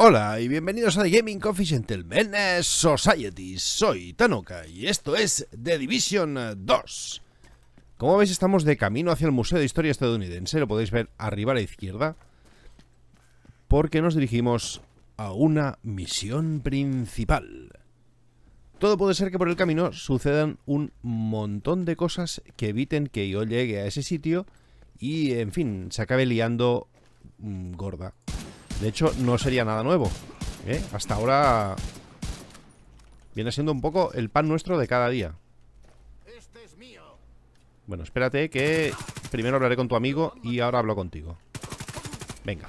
Hola y bienvenidos a The Gaming Coffee Gentlemen Society. Soy Tanoka y esto es The Division 2. Como veis, estamos de camino hacia el Museo de Historia Estadounidense. Lo podéis ver arriba a la izquierda, porque nos dirigimos a una misión principal. Todo puede ser que por el camino sucedan un montón de cosas que eviten que yo llegue a ese sitio y, en fin, se acabe liando gorda. De hecho, no sería nada nuevo, ¿eh? Hasta ahora viene siendo un poco el pan nuestro de cada día. Bueno, espérate que primero hablaré con tu amigo y ahora hablo contigo. Venga.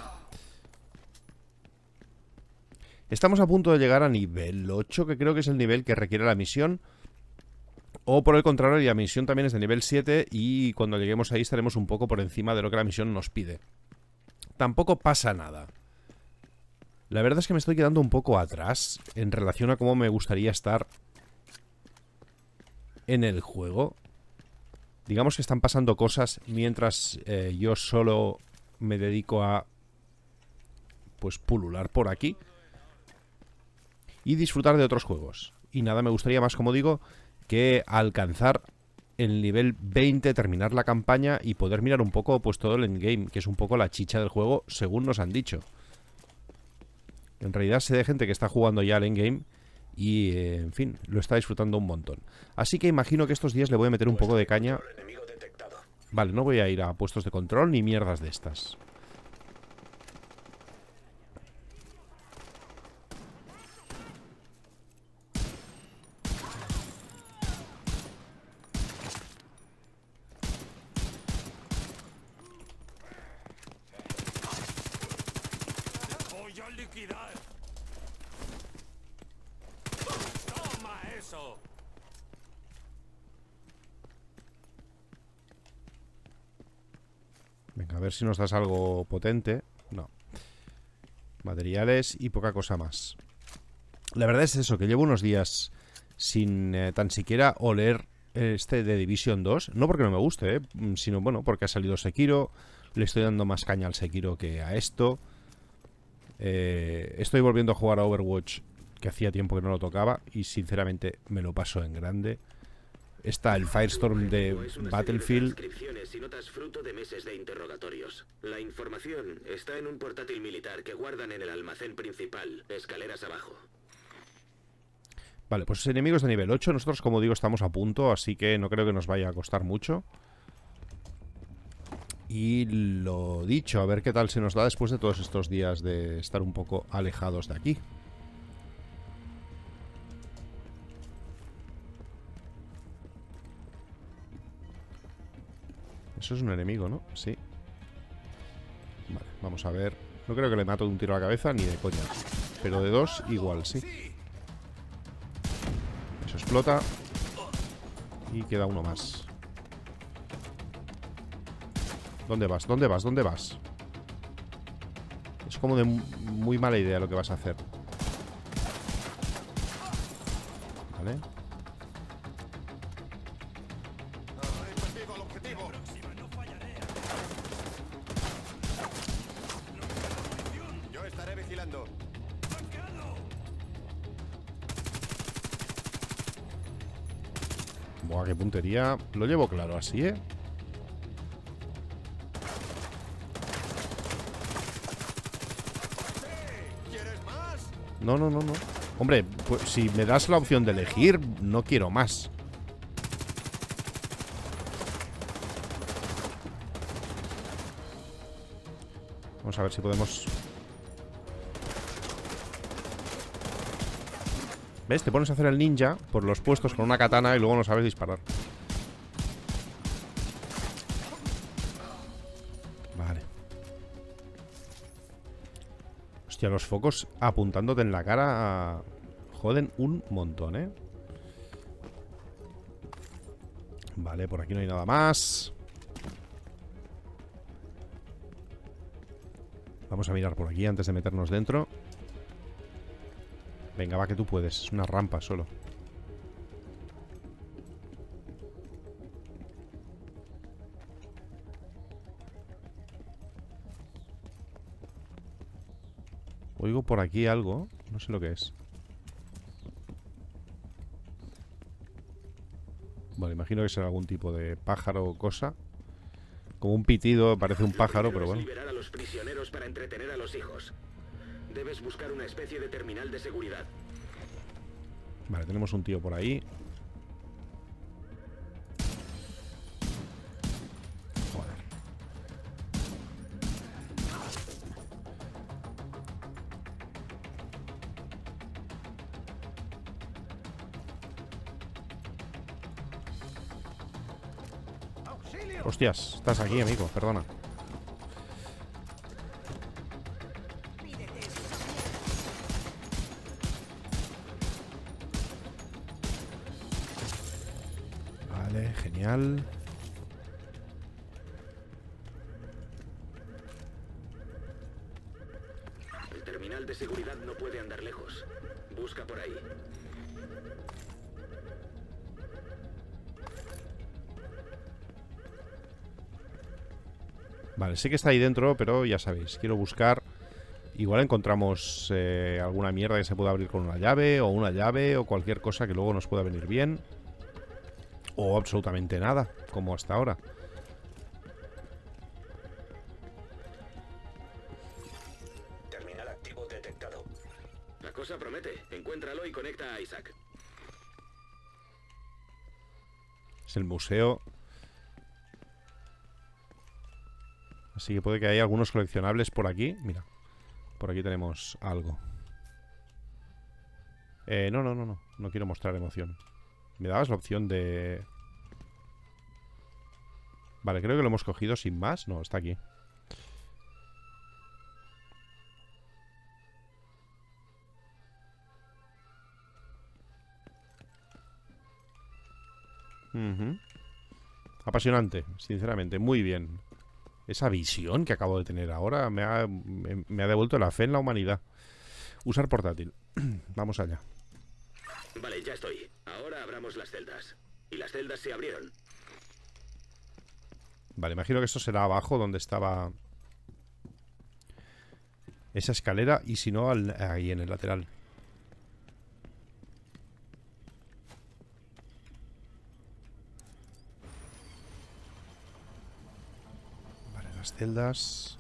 Estamos a punto de llegar a nivel 8, que creo que es el nivel que requiere la misión. O por el contrario, la misión también es de nivel 7 y cuando lleguemos ahí estaremos un poco por encima de lo que la misión nos pide. Tampoco pasa nada. La verdad es que me estoy quedando un poco atrás en relación a cómo me gustaría estar en el juego. Digamos que están pasando cosas mientras yo solo me dedico a, pues, pulular por aquí y disfrutar de otros juegos. Y nada, me gustaría más, como digo, que alcanzar el nivel 20, terminar la campaña y poder mirar un poco, pues, todo el endgame, que es un poco la chicha del juego, según nos han dicho. En realidad sé de gente que está jugando ya al endgame y, en fin, lo está disfrutando un montón. Así que imagino que estos días le voy a meter un poco de caña. Vale, no voy a ir a puestos de control ni mierdas de estas. Voy a liquidar. Toma eso. Venga, a ver si nos das algo potente. No. Materiales y poca cosa más. La verdad es eso, que llevo unos días sin tan siquiera oler este de Division 2. No porque no me guste, sino, bueno, porque ha salido Sekiro. Le estoy dando más caña al Sekiro que a esto. Estoy volviendo a jugar a Overwatch, que hacía tiempo que no lo tocaba, y sinceramente me lo paso en grande. Está el Firestorm de Battlefield. Transcripciones y notas fruto de meses de interrogatorios. La información está en un portátil militar que guardan en el almacén principal, escaleras abajo. Vale, pues enemigos de nivel 8. Nosotros, como digo, estamos a punto, así que no creo que nos vaya a costar mucho. Y lo dicho, a ver qué tal se nos da después de todos estos días de estar un poco alejados de aquí. Eso es un enemigo, ¿no? Sí. Vale, vamos a ver. No creo que le mato de un tiro a la cabeza ni de coña. Pero de dos, igual, sí. Eso explota. Y queda uno más. ¿Dónde vas? ¿Dónde vas? ¿Dónde vas? Es como de muy mala idea lo que vas a hacer. Vale. Yo estaré vigilando. Buah, qué puntería. Lo llevo claro así, ¿eh? ¿Quieres más? No, no, no, no. Hombre, pues si me das la opción de elegir, no quiero más. Vamos a ver si podemos... ¿Ves? Te pones a hacer el ninja por los puestos con una katana y luego no sabes disparar. Vale. Hostia, los focos apuntándote en la cara joden un montón, ¿eh? Vale, por aquí no hay nada más. Vamos a mirar por aquí antes de meternos dentro. Venga, va, que tú puedes. Es una rampa solo. Oigo por aquí algo. No sé lo que es. Vale, imagino que será algún tipo de pájaro o cosa. Como un pitido, parece un pájaro, pero bueno. Liberar a los prisioneros para entretener a los hijos. Debes buscar una especie de terminal de seguridad. Vale, tenemos un tío por ahí. Joder. Hostias, estás aquí, amigo, perdona. Vale, genial. El terminal de seguridad no puede andar lejos. Busca por ahí. Vale, sé que está ahí dentro, pero ya sabéis, quiero buscar. Igual encontramos alguna mierda que se pueda abrir con una llave, o cualquier cosa que luego nos pueda venir bien. O absolutamente nada, como hasta ahora. Terminal activo detectado. La cosa promete. Encuéntralo y conecta a Isaac. Es el museo. Así que puede que haya algunos coleccionables por aquí. Mira, por aquí tenemos algo. No quiero mostrar emoción. ¿Me dabas la opción de...? Vale, creo que lo hemos cogido sin más. No, está aquí. Apasionante, sinceramente, muy bien. Esa visión que acabo de tener ahora me ha devuelto la fe en la humanidad. Usar portátil. Vamos allá. Vale, ya estoy. Ahora abramos las celdas. Y las celdas se abrieron. Vale, imagino que esto será abajo donde estaba esa escalera. Y si no, ahí en el lateral. Vale, las celdas.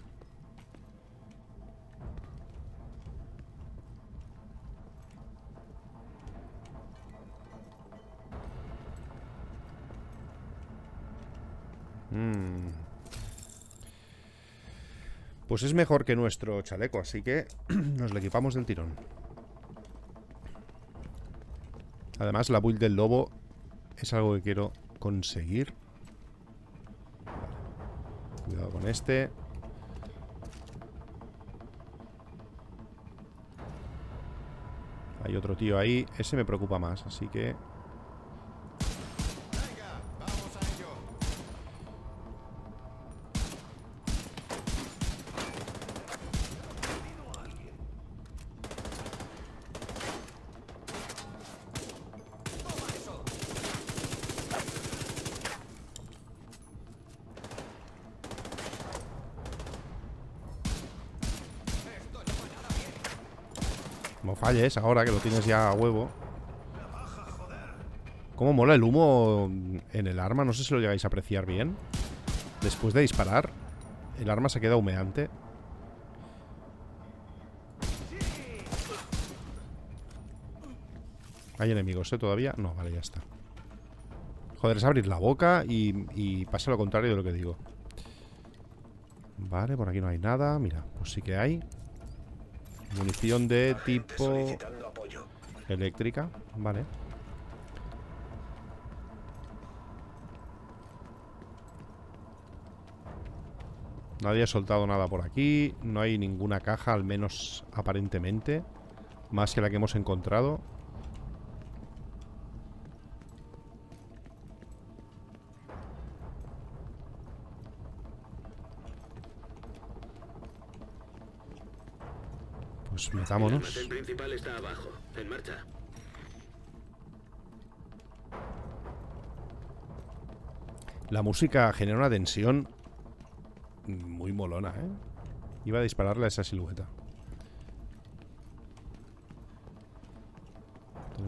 Pues es mejor que nuestro chaleco, así que nos lo equipamos del tirón. Además, la build del lobo es algo que quiero conseguir. Vale. Cuidado con este. Hay otro tío ahí. Ese me preocupa más, así que... Venga, vamos a ello. No falles ahora que lo tienes ya a huevo. Cómo mola el humo en el arma. No sé si lo llegáis a apreciar bien. Después de disparar, el arma se queda humeante. ¿Hay enemigos, todavía? No, vale, ya está. Joder, es abrir la boca y pasa lo contrario de lo que digo. Vale, por aquí no hay nada. Mira, pues sí que hay. Munición de tipo eléctrica. Vale. Nadie ha soltado nada por aquí. No hay ninguna caja, al menos aparentemente. Más que la que hemos encontrado. Pues metámonos. El almacén principal está abajo, en marcha. La música genera una tensión muy molona, ¿eh? Iba a dispararle a esa silueta.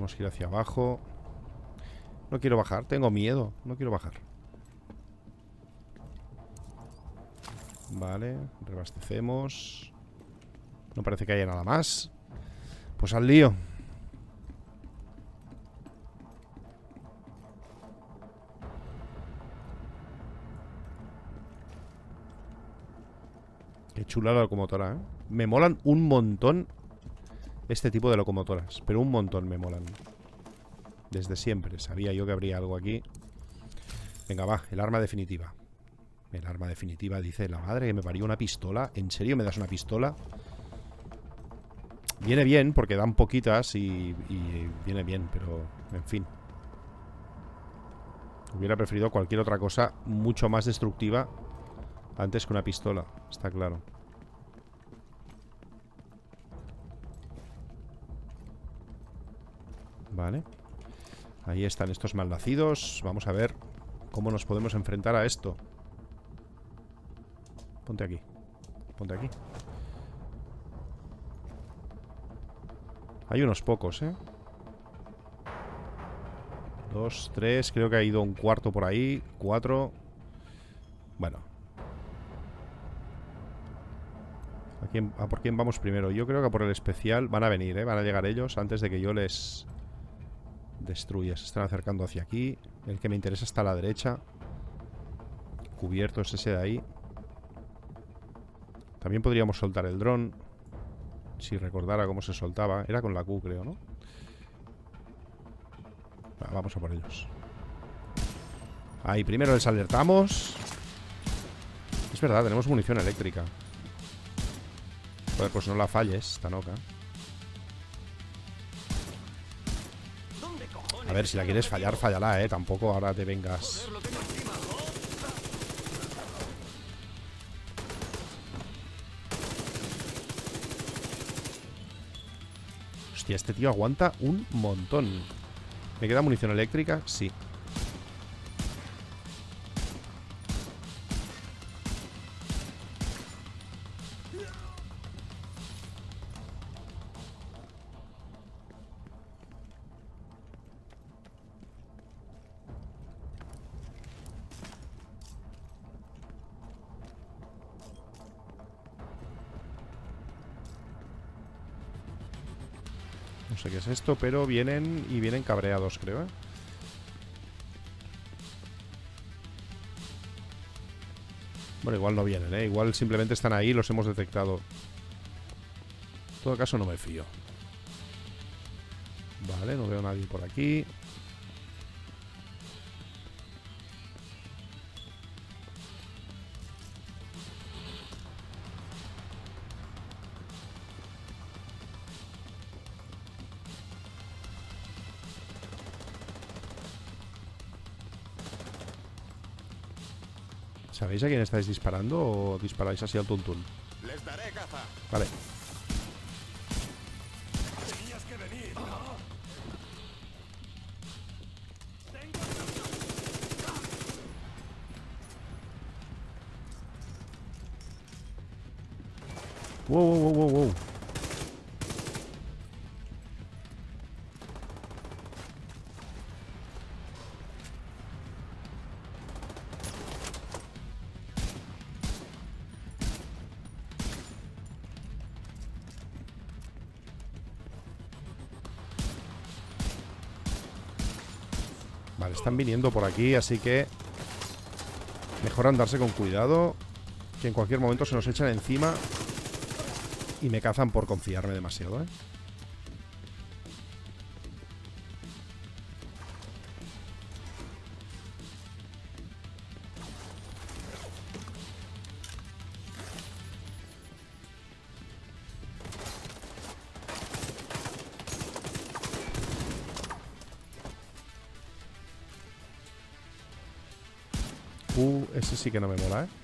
Tenemos que ir hacia abajo. No quiero bajar, tengo miedo. No quiero bajar. Vale, reabastecemos. No parece que haya nada más. Pues al lío. Qué chula la locomotora, ¿eh? Me molan un montón este tipo de locomotoras. Pero un montón me molan. Desde siempre. Sabía yo que habría algo aquí. Venga, va, el arma definitiva. El arma definitiva, dice la madre que me parió, una pistola. ¿En serio me das una pistola? Viene bien porque dan poquitas y viene bien, pero en fin. Hubiera preferido cualquier otra cosa mucho más destructiva antes que una pistola, está claro. Vale. Ahí están estos malnacidos. Vamos a ver cómo nos podemos enfrentar a esto. Ponte aquí. Ponte aquí. Hay unos pocos, ¿eh? 2, 3. Creo que ha ido un cuarto por ahí. 4. Bueno. ¿A por quién vamos primero? Yo creo que a por el especial van a venir, ¿eh? Van a llegar ellos antes de que yo les destruya. Se están acercando hacia aquí. El que me interesa está a la derecha. Cubierto es ese de ahí. También podríamos soltar el dron. Si recordara cómo se soltaba. Era con la Q, creo, ¿no? Vamos a por ellos. Ahí, primero les alertamos. Es verdad, tenemos munición eléctrica. Joder, pues no la falles, Tanoka. A ver, si la quieres fallar, fállala, ¿eh? Tampoco ahora te vengas. Hostia, este tío aguanta un montón. ¿Me queda munición eléctrica? Sí. No sé qué es esto, pero vienen y vienen cabreados, creo, ¿eh? Bueno, igual no vienen, ¿eh? Igual simplemente están ahí y los hemos detectado. En todo caso no me fío. Vale, no veo a nadie por aquí. ¿Sabéis a quién estáis disparando o disparáis así al tuntún? Les daré caza. Vale. Tenías que venir. Wow, wow, wow, wow. Vale, están viniendo por aquí, así que mejor andarse con cuidado, que en cualquier momento se nos echan encima y me cazan por confiarme demasiado, ¿eh? Ese sí que no me mola, ¿eh?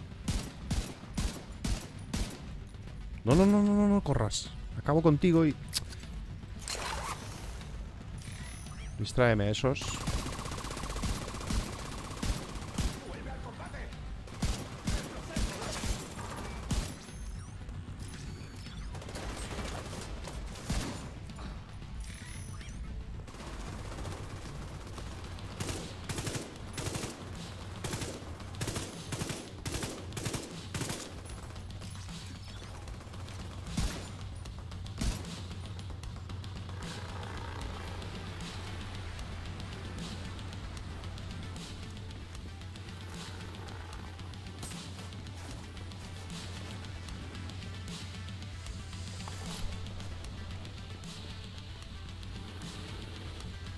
No, no, no, no, no, no corras. Acabo contigo y... Distráeme esos.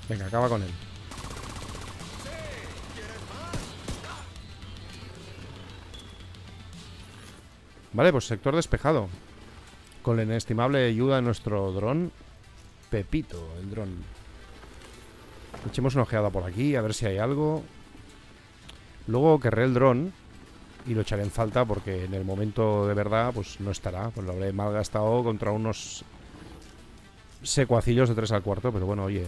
Venga, acaba con él. Vale, pues sector despejado. Con la inestimable ayuda de nuestro dron Pepito, el dron. Echemos una ojeada por aquí, a ver si hay algo. Luego querré el dron y lo echaré en falta porque en el momento de verdad pues no estará. Pues lo habré malgastado contra unos secuacillos de 3 al cuarto, pero bueno, oye.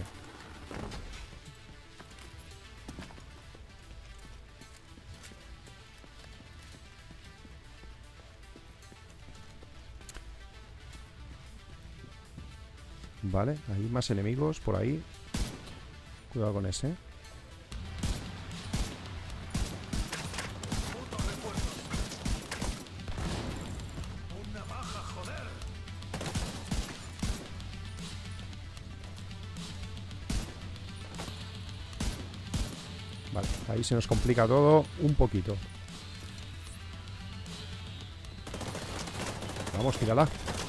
Vale, hay más enemigos por ahí. Cuidado con ese. Vale, ahí se nos complica todo un poquito. Vamos, tírala.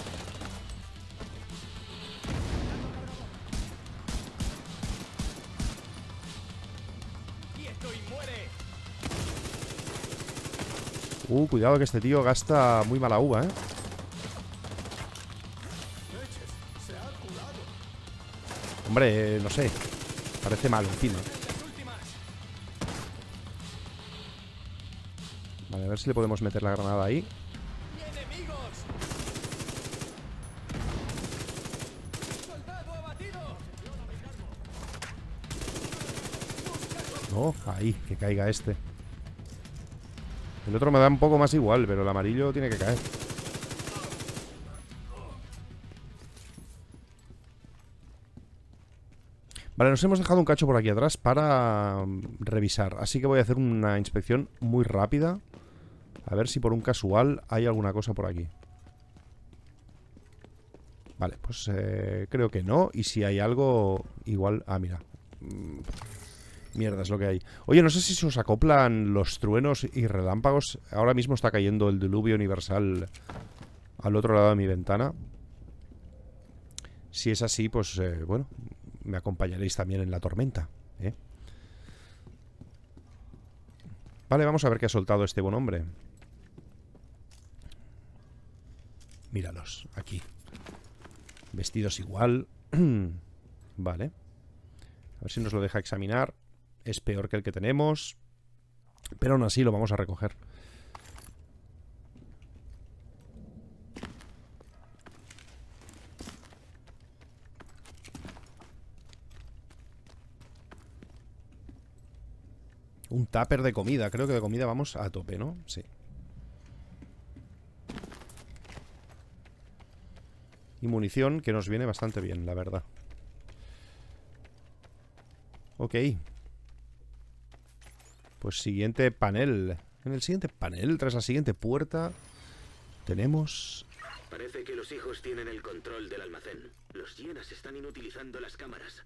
Cuidado que este tío gasta muy mala uva, ¿eh? Hombre, no sé. Parece mal, en fin. Vale, a ver si le podemos meter la granada ahí. No, ahí, que caiga este. El otro me da un poco más igual, pero el amarillo tiene que caer. Vale, nos hemos dejado un cacho por aquí atrás para revisar. Así que voy a hacer una inspección muy rápida. A ver si por un casual hay alguna cosa por aquí. Vale, pues creo que no. Y si hay algo, igual... Ah, mira. Mierda, es lo que hay. Oye, no sé si se os acoplan los truenos y relámpagos. Ahora mismo está cayendo el diluvio universal al otro lado de mi ventana. Si es así, pues bueno, me acompañaréis también en la tormenta, ¿eh? Vale, vamos a ver qué ha soltado este buen hombre. Míralos, aquí. Vestidos igual. Vale. A ver si nos lo deja examinar. Es peor que el que tenemos, pero aún así lo vamos a recoger. Un tupper de comida. Creo que de comida vamos a tope, ¿no? Sí. Y munición, que nos viene bastante bien, la verdad. Ok. Pues siguiente panel. En el siguiente panel, tras la siguiente puerta, tenemos... Parece que los hijos tienen el control del almacén. Los hienas están inutilizando las cámaras.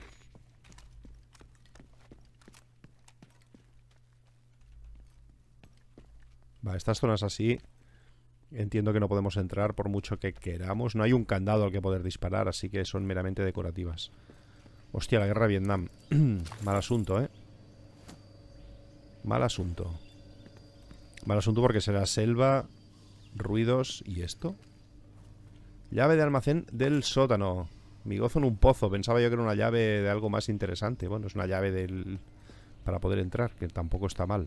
Vale, estas zonas así entiendo que no podemos entrar por mucho que queramos. No hay un candado al que poder disparar, así que son meramente decorativas. Hostia, la guerra de Vietnam. Mal asunto, ¿eh? Mal asunto. Mal asunto porque será selva, ruidos y esto. Llave de almacén del sótano. Mi gozo en un pozo. Pensaba yo que era una llave de algo más interesante. Bueno, es una llave del... para poder entrar, que tampoco está mal.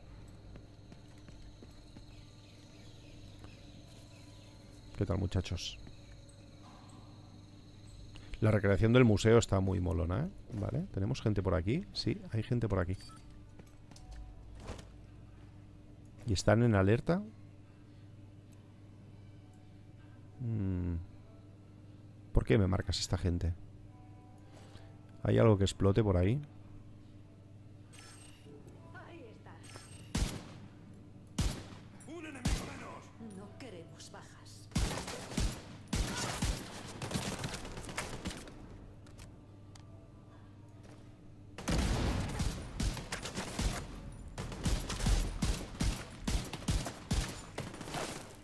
¿Qué tal, muchachos? La recreación del museo está muy molona, ¿eh? Vale, ¿tenemos gente por aquí? Sí, hay gente por aquí. ¿Y están en alerta? ¿Por qué me marcas esta gente? ¿Hay algo que explote por ahí? Ahí está. ¡Un enemigo menos! No queremos bajas.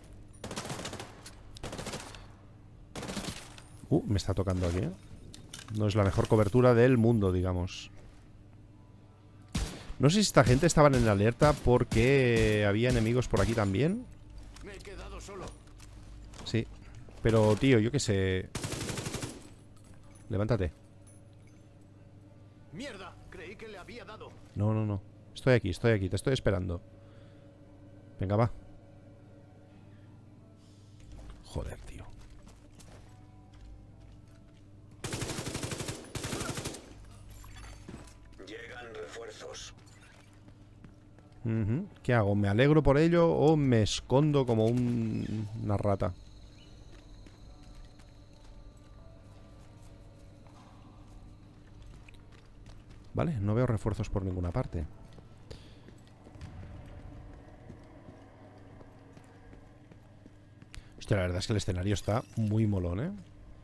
Me está tocando aquí, ¿eh? No es la mejor cobertura del mundo, digamos. No sé si esta gente estaban en alerta porque había enemigos por aquí también. Me he quedado solo. Sí. Pero, tío, yo qué sé. Levántate. Mierda, creí que le había dado. No, no, no. Estoy aquí, te estoy esperando. Venga, va. Joder, tío. Llegan refuerzos. ¿Qué hago? ¿Me alegro por ello o me escondo como una rata? Vale, no veo refuerzos por ninguna parte. Hostia, la verdad es que el escenario está muy molón, ¿eh?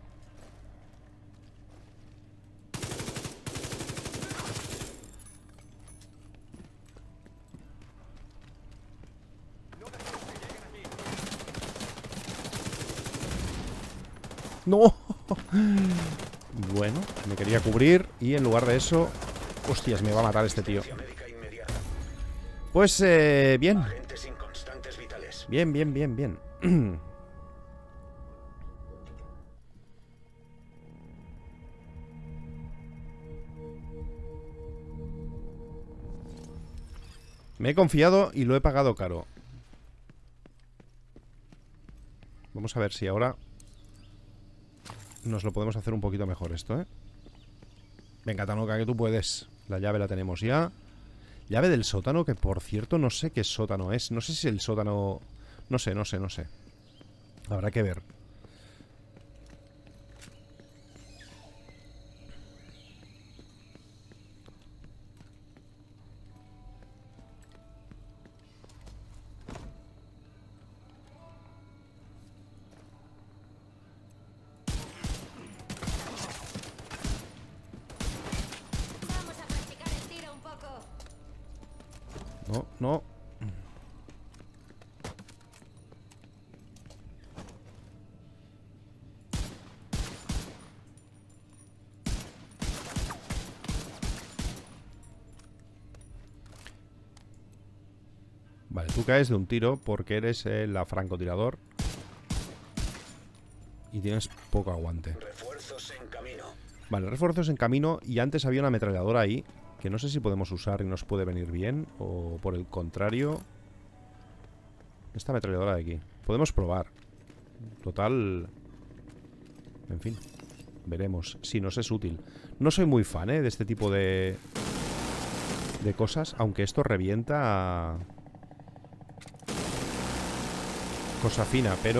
¡No! Bueno, me quería cubrir y en lugar de eso... Hostias, me va a matar este tío. Pues, bien. Bien, bien, bien, bien. Me he confiado y lo he pagado caro. Vamos a ver si ahora nos lo podemos hacer un poquito mejor esto, ¿eh? Venga, Tanoka, que tú puedes. La llave la tenemos ya. Llave del sótano, que por cierto no sé qué sótano es. No sé si el sótano... No sé. Habrá que ver. Vamos a practicar el tiro un poco. No, no. Vale, tú caes de un tiro porque eres la francotirador y tienes poco aguante. Refuerzos en camino. Vale, refuerzos en camino. Y antes había una ametralladora ahí que no sé si podemos usar y nos puede venir bien, o por el contrario. Esta ametralladora de aquí podemos probar. Total. En fin, veremos si nos es útil. No soy muy fan, de este tipo de cosas, aunque esto revienta cosa fina, pero...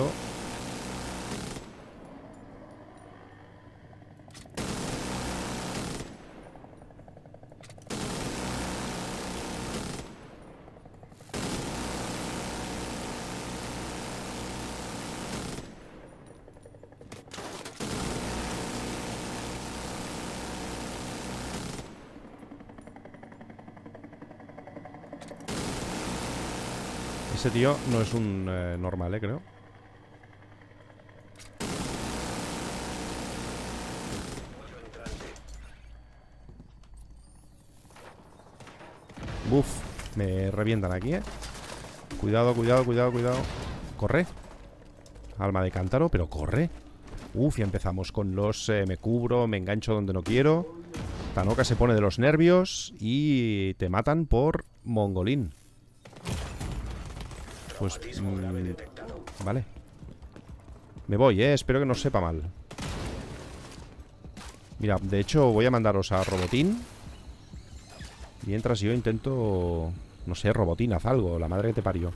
Ese tío no es un normal, creo. Buf, me revientan aquí, Cuidado, cuidado, cuidado, cuidado. Corre. Alma de cántaro, pero corre. Uf, ya empezamos con los... me cubro, me engancho donde no quiero. Tanoka se pone de los nervios y te matan por mongolín. Pues... vale. Me voy, espero que no sepa mal. Mira, de hecho voy a mandaros a Robotín. Mientras yo intento... No sé, Robotín, haz algo. La madre que te parió.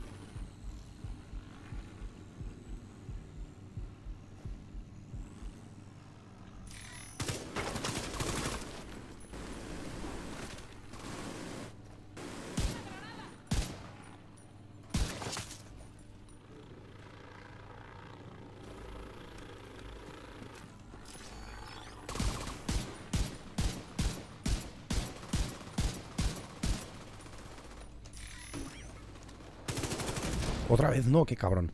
Otra vez no, qué cabrón.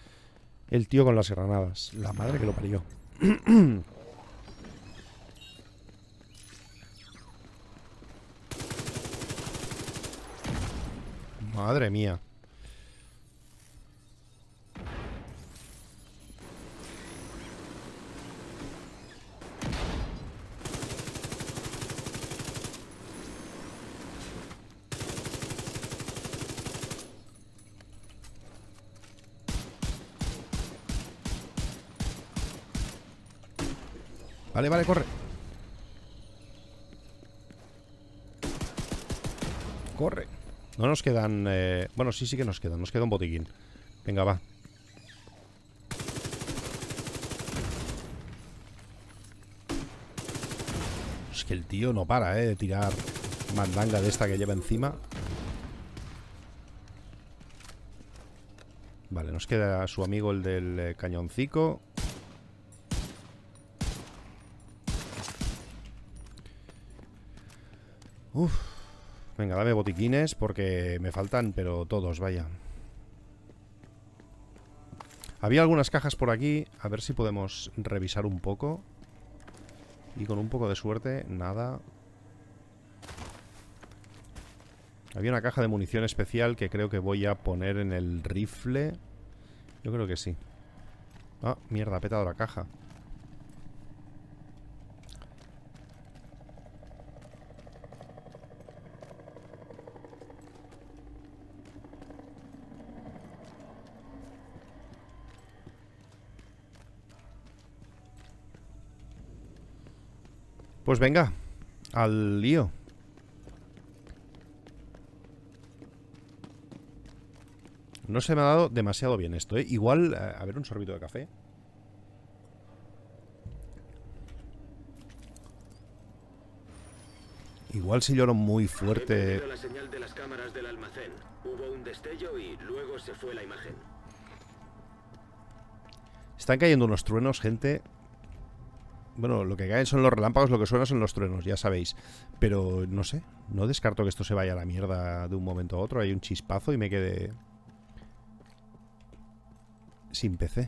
El tío con las granadas. La madre que lo parió. Madre mía. Vale, vale, corre. Corre. No nos quedan... Bueno, sí que nos quedan. Nos queda un botiquín. Venga, va. Es que el tío no para, de tirar mandanga de esta que lleva encima. Vale, nos queda su amigo el del cañoncico. Uf. Venga, dame botiquines porque me faltan, pero todos, vaya. Había algunas cajas por aquí. A ver si podemos revisar un poco. Y con un poco de suerte, nada. Había una caja de munición especial que creo que voy a poner en el rifle. Yo creo que sí. Ah, mierda, ha petado la caja. Pues venga, al lío. No se me ha dado demasiado bien esto, ¿eh? Igual, a ver, un sorbito de café. Igual si lloro muy fuerte. He perdido la señal de las cámaras del almacén. Hubo un destello y luego se fue la imagen. Están cayendo unos truenos, gente. Bueno, lo que caen son los relámpagos, lo que suena son los truenos, ya sabéis. Pero no sé, no descarto que esto se vaya a la mierda de un momento a otro. Hay un chispazo y me quede sin PC.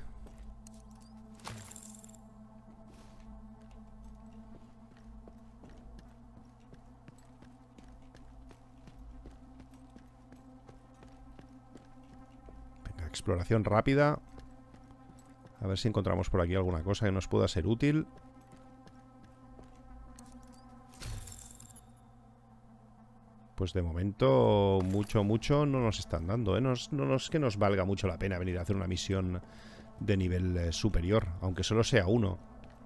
Venga, exploración rápida. A ver si encontramos por aquí alguna cosa que nos pueda ser útil. Pues de momento mucho no nos están dando, ¿eh? No es que nos valga mucho la pena venir a hacer una misión de nivel superior, aunque solo sea uno.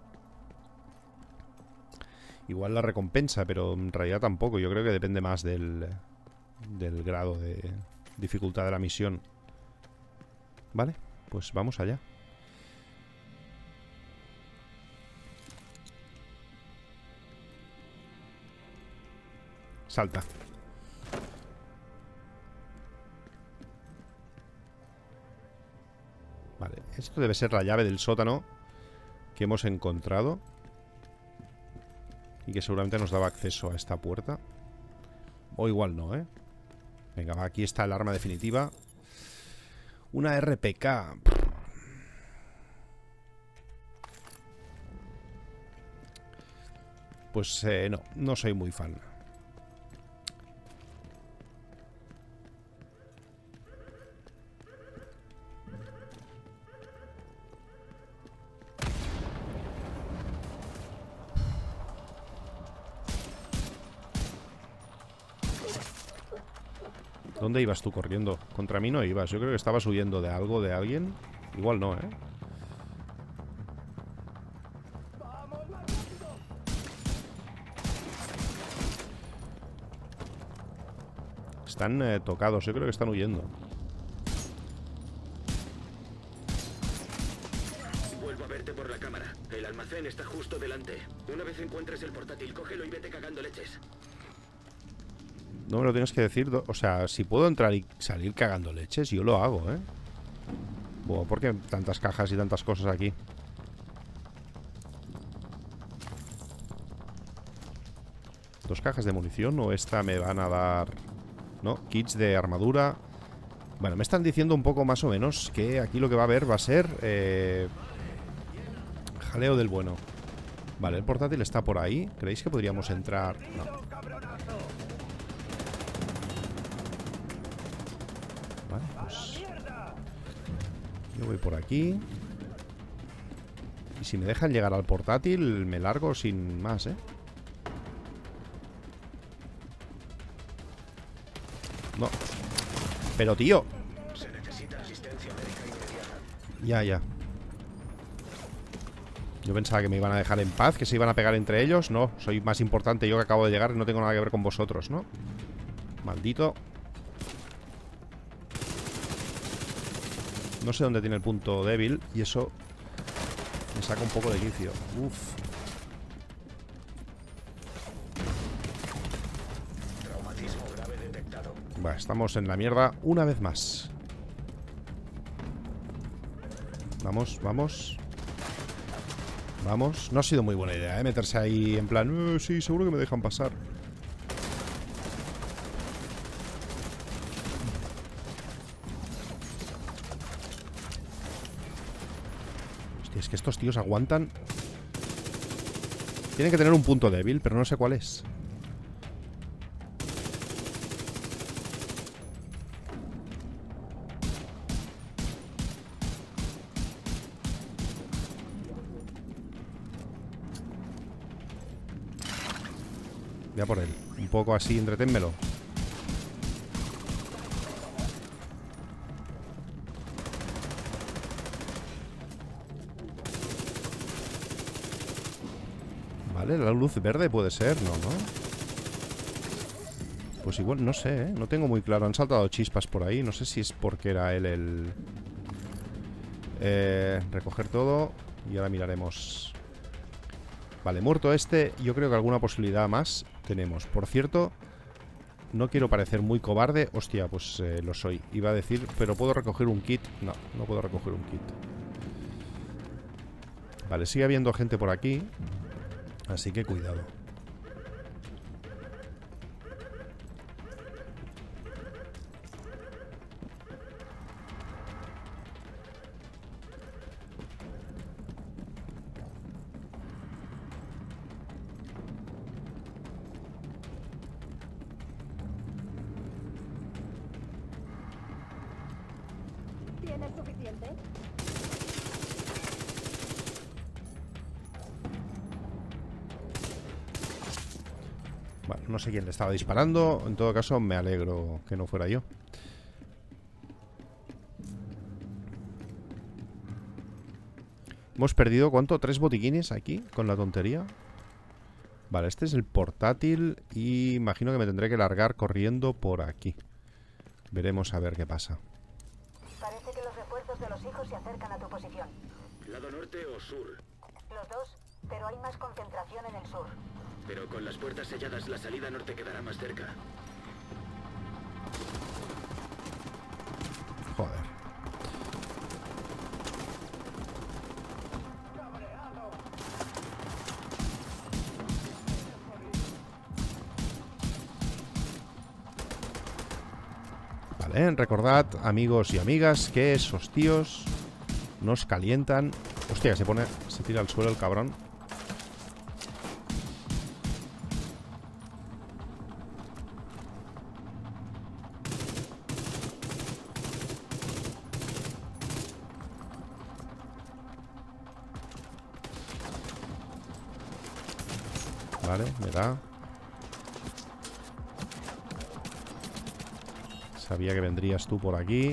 Igual la recompensa, pero en realidad tampoco. Yo creo que depende más del grado de dificultad de la misión. Vale, pues vamos allá. Salta. Vale, esto debe ser la llave del sótano que hemos encontrado y que seguramente nos daba acceso a esta puerta. O igual no, ¿eh? Venga, va, aquí está el arma definitiva. Una RPK. Pues no soy muy fan. ¿Dónde ibas tú corriendo? Contra mí no ibas. Yo creo que estabas huyendo de algo, de alguien. Igual no, ¿eh? Están tocados. Yo creo que están huyendo. Vuelvo a verte por la cámara. El almacén está justo delante. Una vez encuentres el portátil, cógelo y vete cagando leches. No me lo tienes que decir. O sea, si puedo entrar y salir cagando leches, yo lo hago, ¿eh? Buah, ¿por qué tantas cajas y tantas cosas aquí? ¿Dos cajas de munición o esta me van a dar? No, kits de armadura. Bueno, me están diciendo un poco más o menos que aquí lo que va a haber va a ser jaleo del bueno. Vale, el portátil está por ahí. ¿Creéis que podríamos entrar? No. Vale, pues yo voy por aquí. Y si me dejan llegar al portátil, me largo sin más, ¿eh? No. Pero, tío. Se necesita asistencia médica inmediata. Ya. Yo pensaba que me iban a dejar en paz, que se iban a pegar entre ellos. No, soy más importante yo que acabo de llegar y no tengo nada que ver con vosotros, ¿no? Maldito. No sé dónde tiene el punto débil y eso me saca un poco de quicio. Uf. Traumatismo grave detectado. Va, estamos en la mierda una vez más. Vamos. Vamos. No ha sido muy buena idea, ¿eh? Meterse ahí en plan... sí, seguro que me dejan pasar. Hostia, es que estos tíos aguantan. Tienen que tener un punto débil, pero no sé cuál es. Voy a por él. Un poco así, entreténmelo. Vale, la luz verde puede ser, ¿no? Pues igual, no sé, ¿eh? No tengo muy claro. Han saltado chispas por ahí. No sé si es porque era él el... recoger todo. Y ahora miraremos. Vale, muerto este. Yo creo que alguna posibilidad más tenemos. Por cierto, no quiero parecer muy cobarde. Hostia, pues lo soy. Iba a decir, pero ¿puedo recoger un kit? No, no puedo recoger un kit. Vale, sigue habiendo gente por aquí. Así que cuidado. ¿Tienes suficiente? Bueno, no sé quién le estaba disparando. En todo caso, me alegro que no fuera yo. Hemos perdido, ¿cuánto? 3 botiquines aquí, con la tontería. Vale, este es el portátil. Y imagino que me tendré que largar corriendo por aquí. Veremos a ver qué pasa. Parece que los refuerzos de los hijos se acercan a tu posición. ¿Lado norte o sur? Los dos, pero hay más concentración en el sur. Pero con las puertas selladas, la salida norte quedará más cerca. Joder. Vale, recordad, amigos y amigas, que esos tíos nos calientan. Hostia, se tira al suelo el cabrón. Vale, me da. Sabía que vendrías tú por aquí.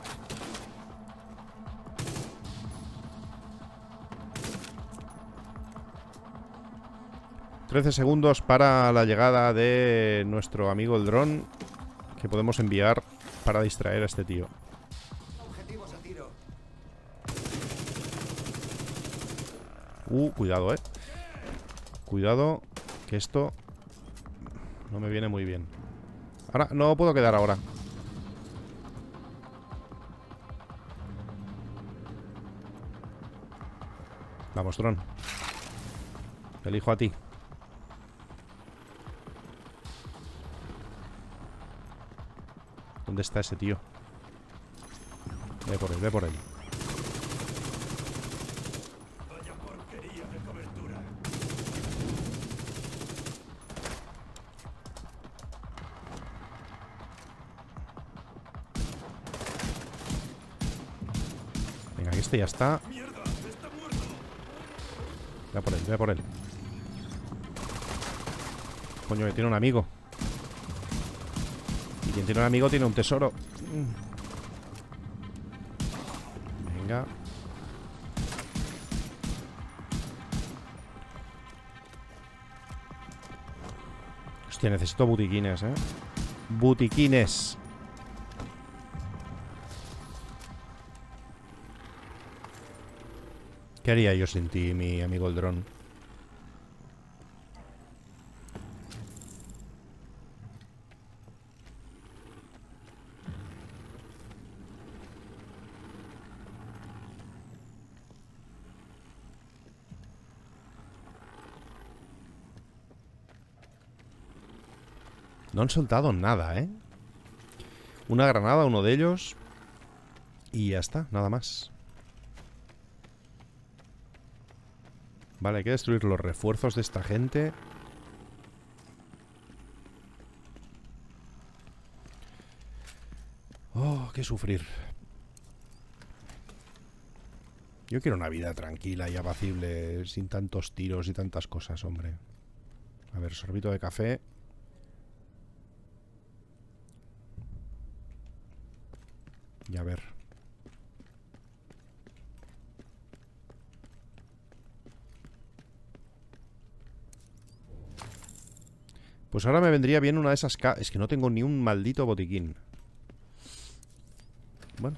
$13 segundos para la llegada de nuestro amigo el dron, que podemos enviar para distraer a este tío. Objetivos a tiro. Cuidado, Cuidado, que esto no me viene muy bien. Ahora, no puedo quedar ahora. Vamos, dron. Te elijo a ti. ¿Dónde está ese tío? Ve por él, ve por él. Vaya porquería de cobertura. Este ya está. ¡Mierda! ¡Está muerto! Voy a por él, voy a por él. Coño, que tiene un amigo. Y quien tiene un amigo tiene un tesoro. Venga. Hostia, necesito botiquines, ¿eh? Botiquines. ¿Qué haría yo sin ti, mi amigo el dron? No han soltado nada, ¿eh? Una granada, uno de ellos. Y ya está, nada más. Vale, hay que destruir los refuerzos de esta gente. Oh, qué sufrir. Yo quiero una vida tranquila y apacible, sin tantos tiros y tantas cosas, hombre. A ver, sorbito de café. Y a ver. Pues ahora me vendría bien una de esas... Es que no tengo ni un maldito botiquín. Bueno.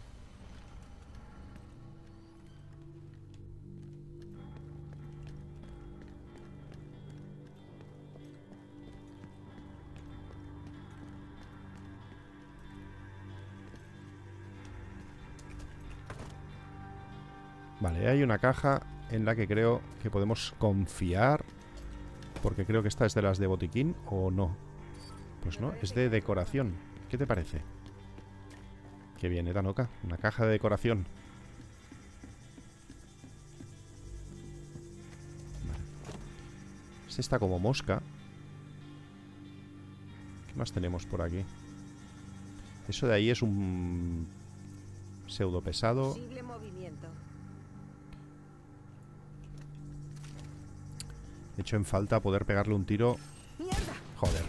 Vale, hay una caja en la que creo que podemos confiar. Porque creo que esta es de las de botiquín, ¿o no? Pues no, es de decoración. ¿Qué te parece? Qué bien, Tanoka. Una caja de decoración. Vale. Este está como mosca. ¿Qué más tenemos por aquí? Eso de ahí es un pseudo pesado. Posible movimiento. He hecho en falta poder pegarle un tiro. ¡Mierda! Joder.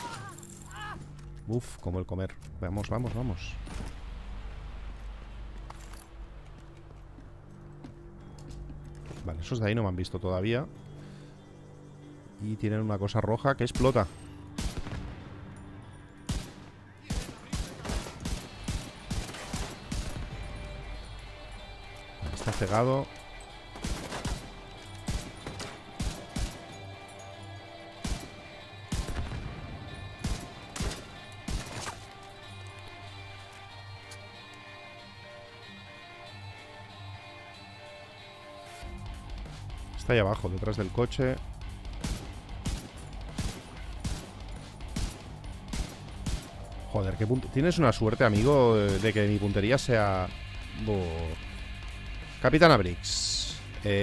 Uf, como el comer. Vamos, vamos, vamos. Vale, esos de ahí no me han visto todavía. Y tienen una cosa roja que explota. Vale, está cegado. Está ahí abajo, detrás del coche. Joder, qué punto. Tienes una suerte, amigo, de que mi puntería sea... Capitana Briggs.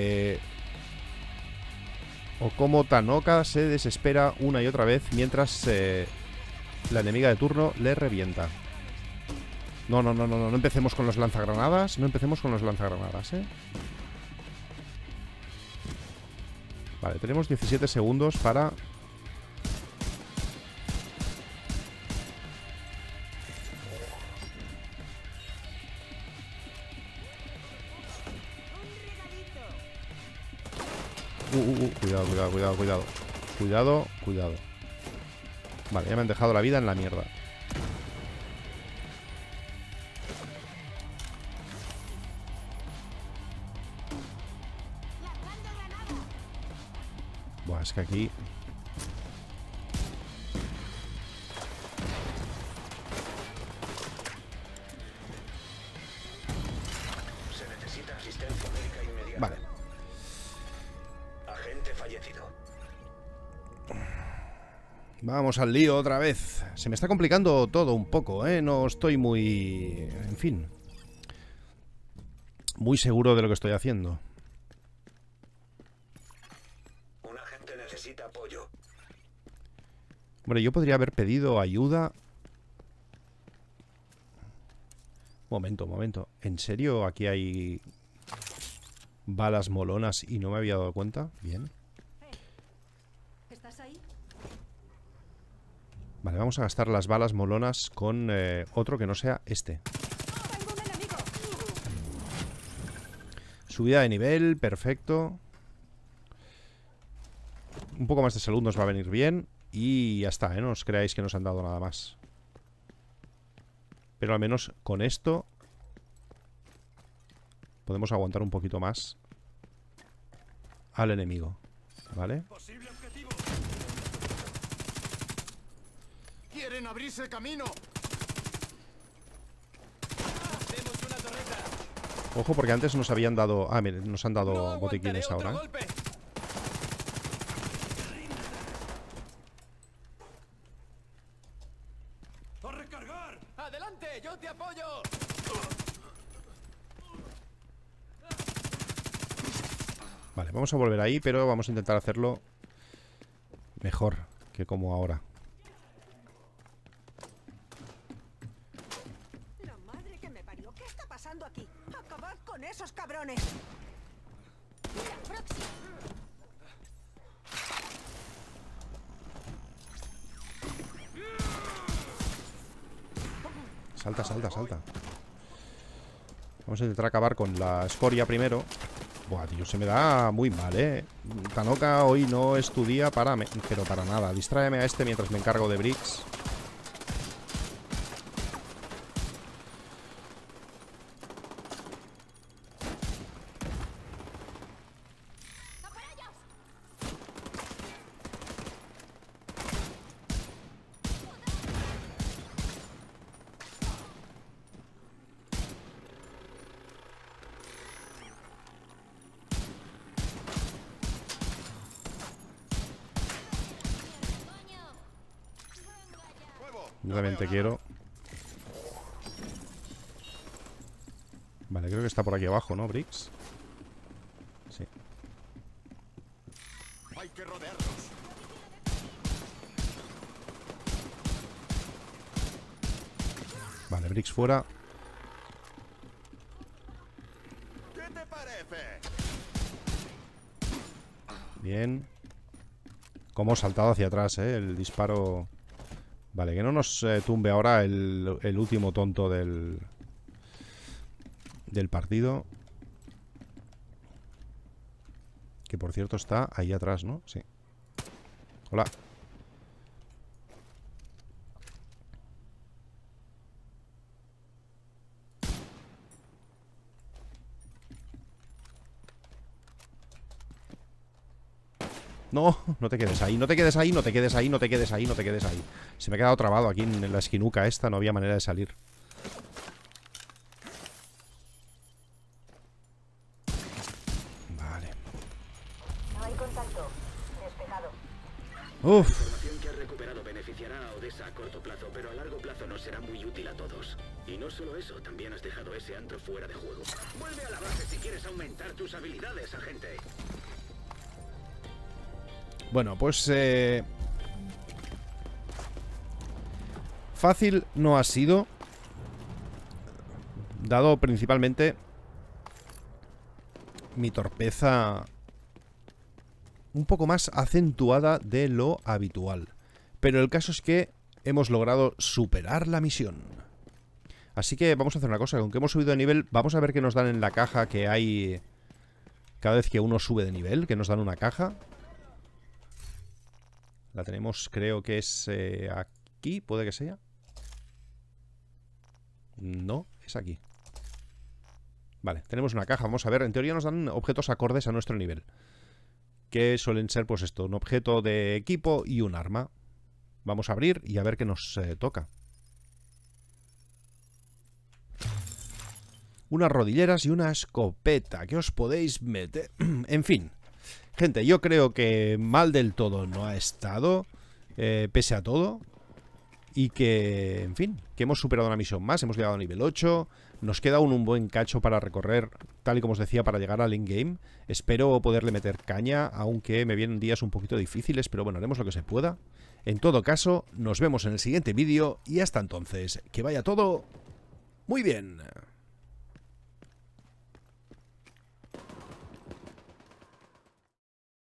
O como Tanoka se desespera una y otra vez mientras la enemiga de turno le revienta. No, no, no, no, no empecemos con los lanzagranadas. No empecemos con los lanzagranadas, ¿eh? Vale, tenemos 17 segundos para... Cuidado, cuidado, cuidado, cuidado. Cuidado, cuidado. Vale, ya me han dejado la vida en la mierda. Buah, es que aquí... Se necesita asistencia médica inmediata. Vale. Agente fallecido. Vamos al lío otra vez. Se me está complicando todo un poco, ¿eh? No estoy muy... En fin. Muy seguro de lo que estoy haciendo. Un agente necesita apoyo. Hombre, yo podría haber pedido ayuda Momento, momento. ¿En serio aquí hay balas molonas y no me había dado cuenta? Bien. ¿Estás ahí? Vale, vamos a gastar las balas molonas con otro que no sea este. ¡Tengo un enemigo! Subida de nivel, perfecto. Un poco más de salud nos va a venir bien. Y ya está, ¿eh? No os creáis que nos han dado nada más. Pero al menos con esto podemos aguantar un poquito más al enemigo. ¿Vale? Posible objetivo. ¡Quieren abrirse camino! Ojo, porque antes nos habían dado... Ah, miren, nos han dado botiquines ahora, ¿eh? ¡A recargar! ¡Adelante! ¡Yo te apoyo! Vale, vamos a volver ahí, pero vamos a intentar hacerlo mejor que como ahora. La madre que me parió. ¿Qué está pasando aquí? ¡Acabad con esos cabrones! Salta, salta, salta. Vamos a intentar acabar con la escoria primero. Buah, tío, se me da muy mal, ¿eh? Tanoka hoy no es tu día para... pero para nada. Distráeme a este mientras me encargo de Bricks. Yo también te quiero. Vale, creo que está por aquí abajo, ¿no, Bricks? Sí. Hay que rodearlos. Vale, Bricks fuera. ¿Qué te parece? Bien. Cómo ha saltado hacia atrás, el disparo. Vale, que no nos tumbe ahora el último tonto del partido. Que por cierto está ahí atrás, ¿no? Sí. Hola. No, no te quedes ahí, no te quedes ahí, no te quedes ahí, no te quedes ahí, no te quedes ahí. Se me ha quedado trabado aquí en la esquinuca esta, no había manera de salir. Vale. No hay contacto. Despejado. Uf. La información que has recuperado beneficiará a Odessa a corto plazo, pero a largo plazo nos será muy útil a todos. Y no solo eso, también has dejado ese antro fuera de juego. Vuelve a la base si quieres aumentar tus habilidades, agente. Bueno, pues fácil no ha sido, dado principalmente mi torpeza un poco más acentuada de lo habitual. Pero el caso es que hemos logrado superar la misión. Así que vamos a hacer una cosa, aunque hemos subido de nivel, vamos a ver qué nos dan en la caja que hay cada vez que uno sube de nivel, que nos dan una caja. La tenemos, creo que es aquí, puede que sea. No, es aquí. Vale, tenemos una caja, vamos a ver. En teoría nos dan objetos acordes a nuestro nivel, que suelen ser, pues esto, un objeto de equipo y un arma. Vamos a abrir y a ver qué nos toca. Unas rodilleras y una escopeta que os podéis meter. En fin. Gente, yo creo que mal del todo no ha estado, pese a todo. Y que, en fin, que hemos superado una misión más. Hemos llegado a nivel 8. Nos queda un buen cacho para recorrer, tal y como os decía, para llegar al endgame. Espero poderle meter caña, aunque me vienen días un poquito difíciles, pero bueno, haremos lo que se pueda. En todo caso, nos vemos en el siguiente vídeo y hasta entonces, que vaya todo Muy bien.